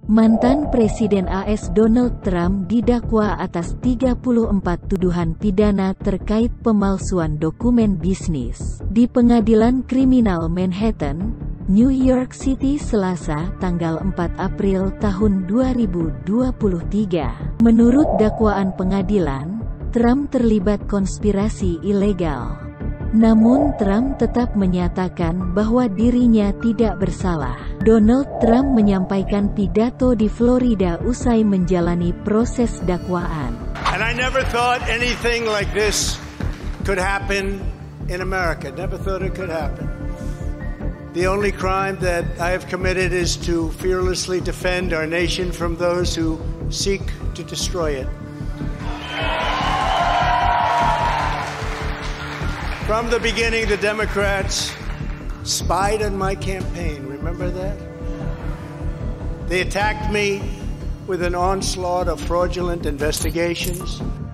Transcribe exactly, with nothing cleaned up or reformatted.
Mantan Presiden A S Donald Trump didakwa atas tiga puluh empat tuduhan pidana terkait pemalsuan dokumen bisnis di Pengadilan Kriminal Manhattan, New York City Selasa, tanggal empat April tahun dua ribu dua puluh tiga. Menurut dakwaan pengadilan, Trump terlibat konspirasi ilegal. Namun Trump tetap menyatakan bahwa dirinya tidak bersalah. Donald Trump menyampaikan pidato di Florida usai menjalani proses dakwaan. And I never thought anything like this could happen in America. Never thought it could happen. The only crime that I have committed is to fearlessly defend our nation from those who seek to destroy it. From the beginning, the Democrats spied on my campaign. Remember that? They attacked me with an onslaught of fraudulent investigations.